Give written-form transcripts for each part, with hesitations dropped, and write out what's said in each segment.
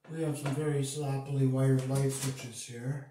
We have some very sloppily wired light switches here.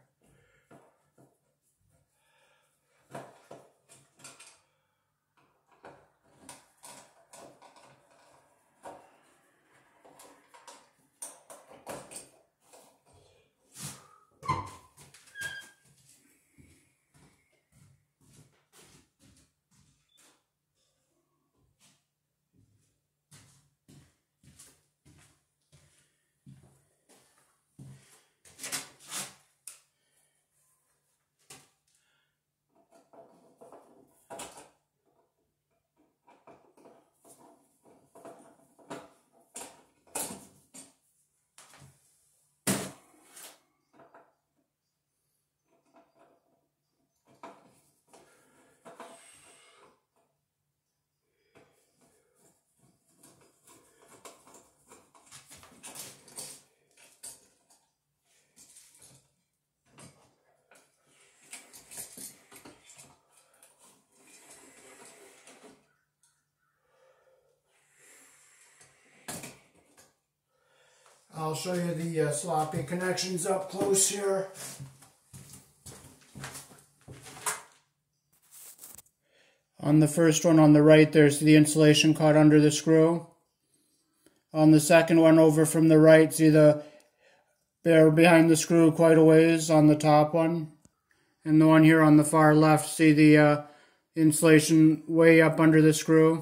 I'll show you the sloppy connections up close here. On the first one on the right, there's the insulation cut under the screw. On the second one over from the right, see the bear behind the screw quite a ways on the top one. And the one here on the far left, see the insulation way up under the screw.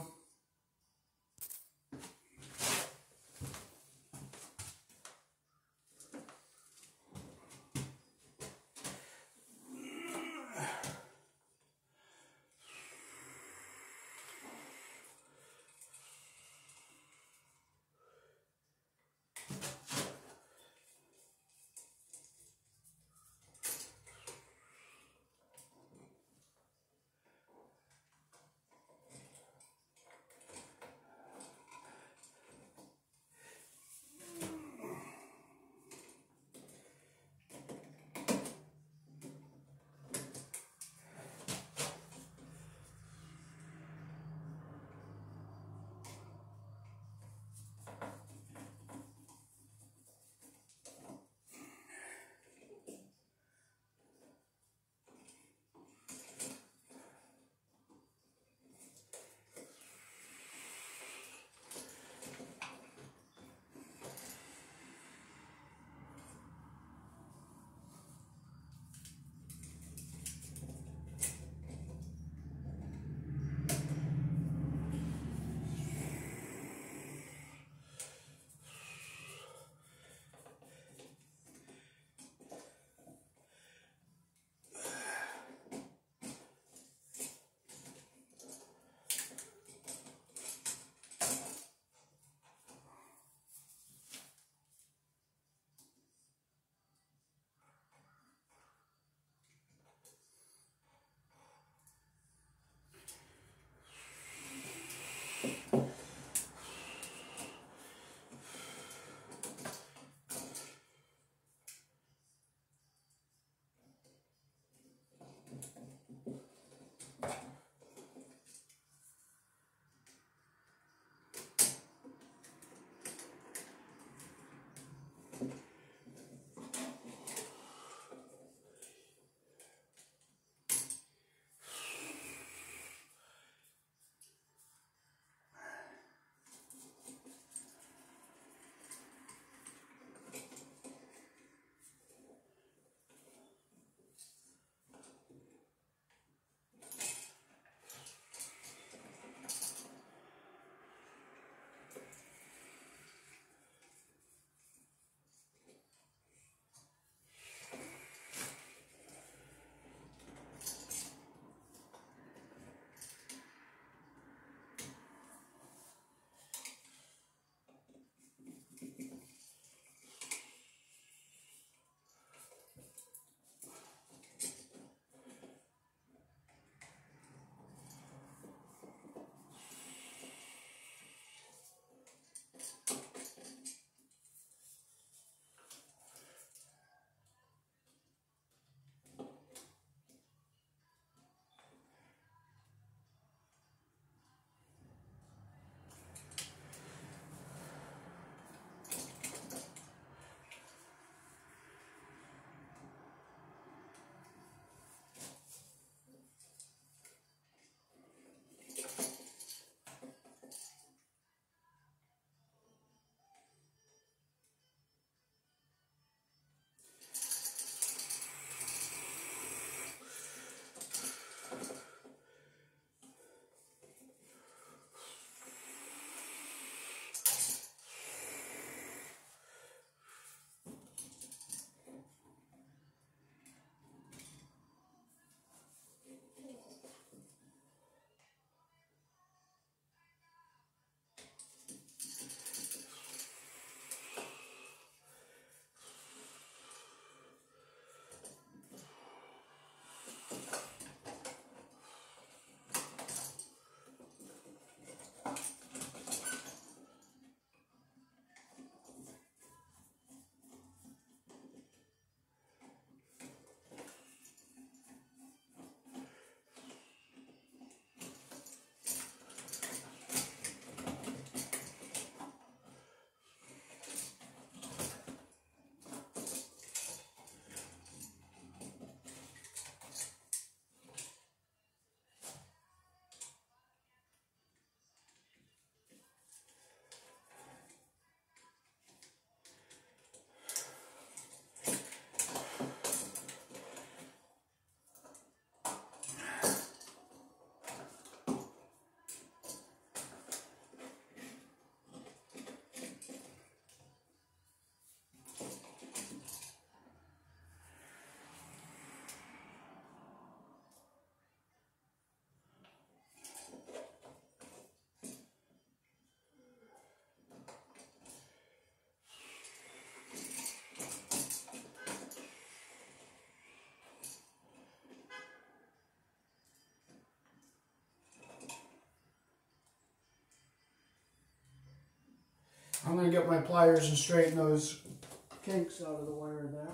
I'm going to get my pliers and straighten those kinks out of the wire there.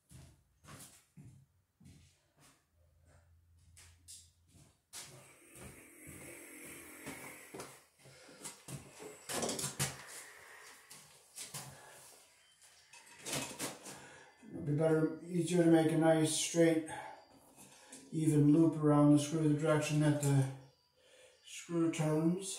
It'll be better, easier to make a nice straight, even loop around the screw the direction that the screw turns.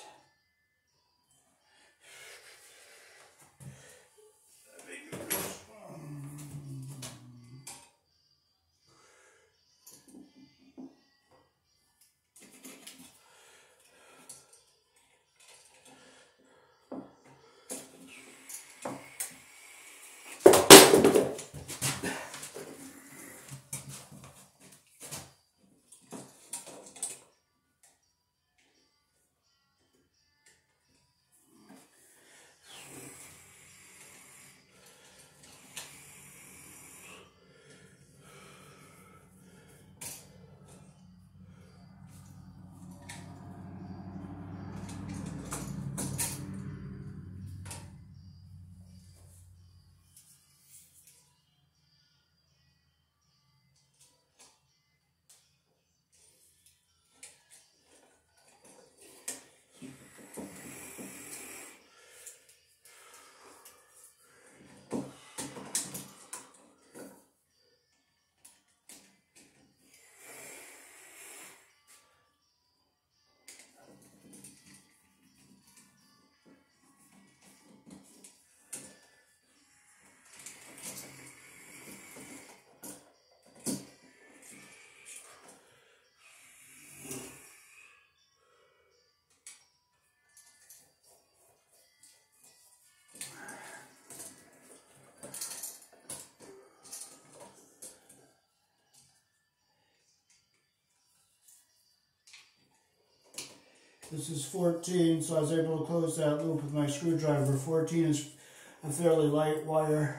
This is 14, so I was able to close that loop with my screwdriver. 14 is a fairly light wire.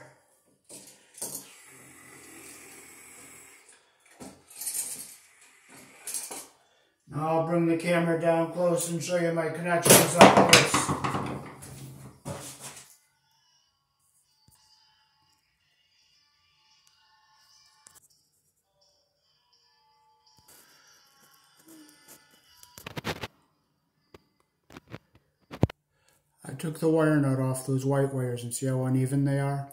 Now I'll bring the camera down close and show you my connections up close. I took the wire nut off those white wires and see how uneven they are.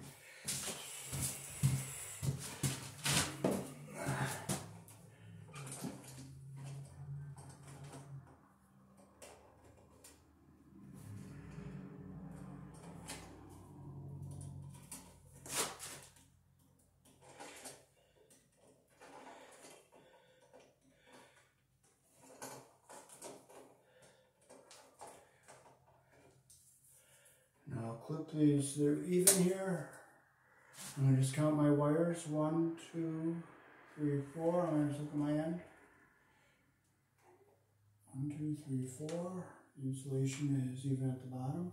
Now I'll clip these, they're even here. I'm going to just count my wires. 1, 2, 3, 4. I'm going to look at my end. 1, 2, 3, 4. The insulation is even at the bottom.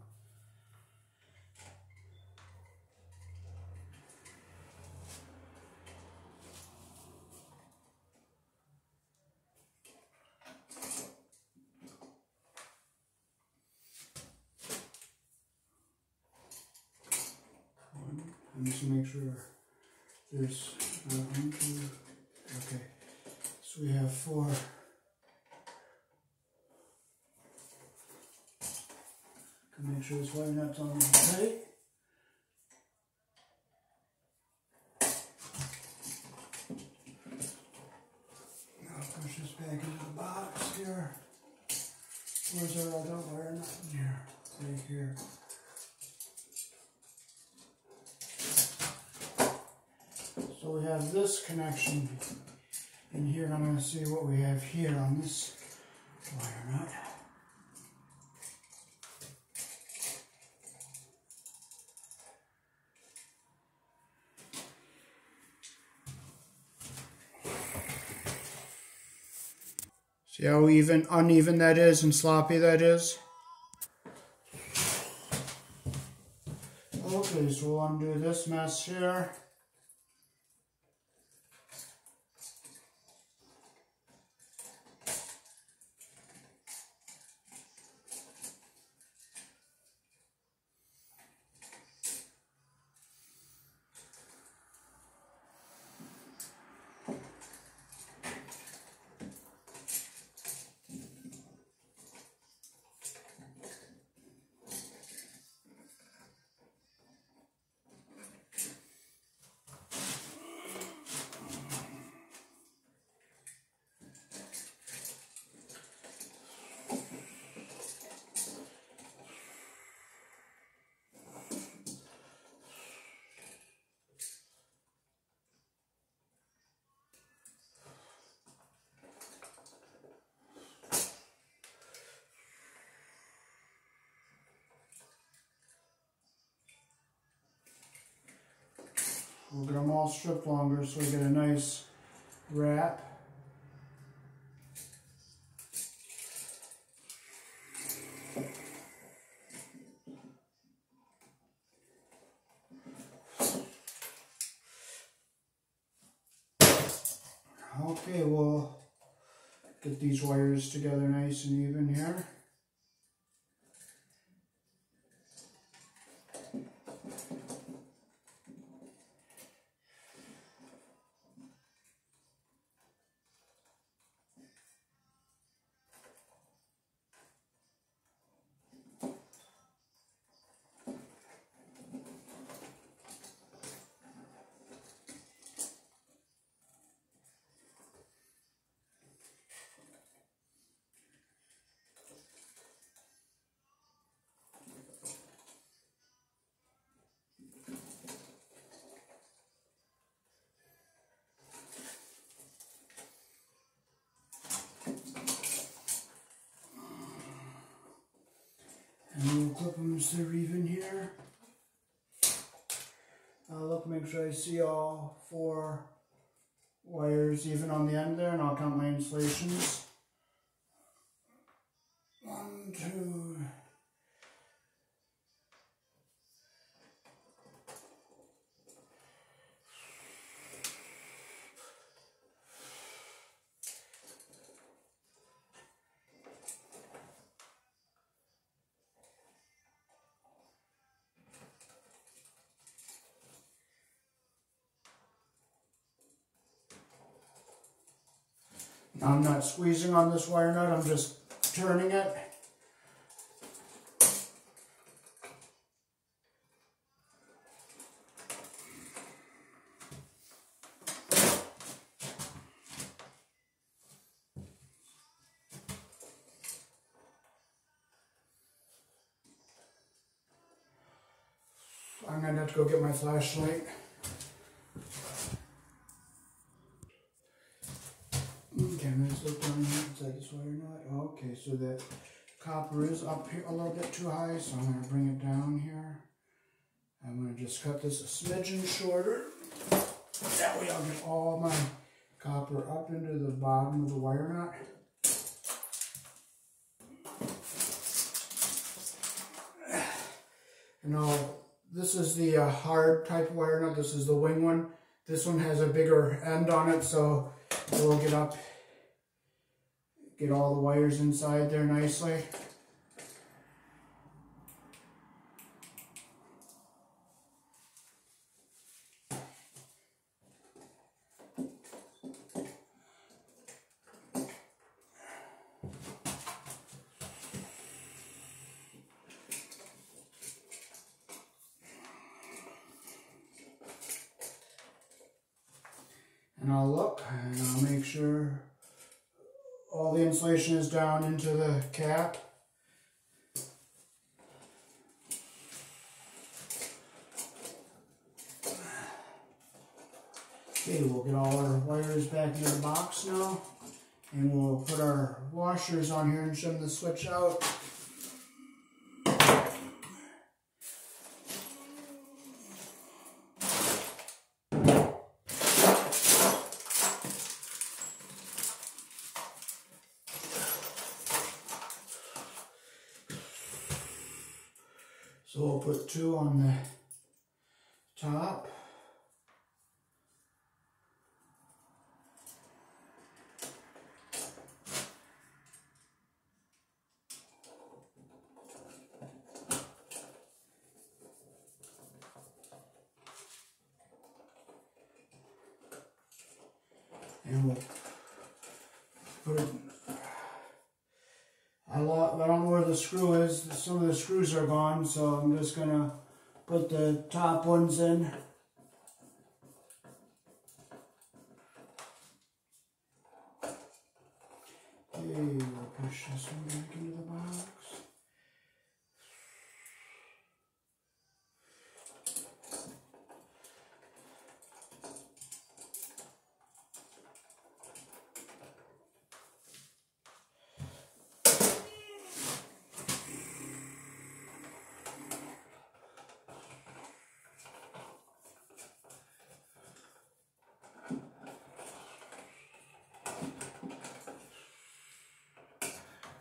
And just to make sure there's 1, 2, okay. So we have 4. Can make sure this wire nut's on tight. Now push this back into the box here. Where's our other wire nut? Here, right here. So we have this connection in here. I'm going to see what we have here on this wire nut. See how uneven that is and sloppy that is? Okay, so we'll undo this mess here. We'll get them all stripped longer so we get a nice wrap. Okay, we'll get these wires together nice and even here. And we'll clip them so they're even here. I'll look, make sure I see all 4 wires even on the end there, and I'll count my insulations. 1, 2. I'm not squeezing on this wire nut, I'm just turning it. I'm going to have to go get my flashlight. Okay, let's look down here inside this wire nut. Okay, so that copper is up here a little bit too high, so I'm going to bring it down here. I'm going to just cut this a smidgen shorter. That way I'll get all my copper up into the bottom of the wire nut. Now, this is the hard type of wire nut. This is the wing one. This one has a bigger end on it, so it will get up, get all the wires inside there nicely. And I'll look and I'll make sure all the insulation is down into the cap. Okay, we'll get all our wires back in the box now, and we'll put our washers on here and shim the switch out. So we'll put 2 on the top. And we'll put it, I don't know where the screw is. Some of the screws are gone, so I'm just going to put the top ones in. Okay, we'll push this one back into the box.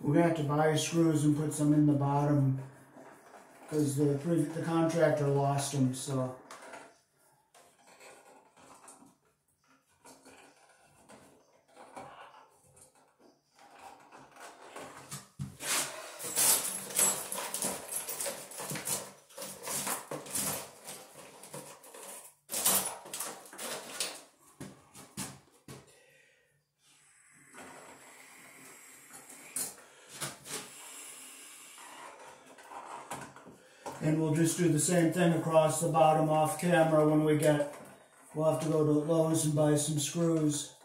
We're gonna have to buy screws and put some in the bottom because the contractor lost them, so. And we'll just do the same thing across the bottom off camera when we we'll have to go to Lowe's and buy some screws.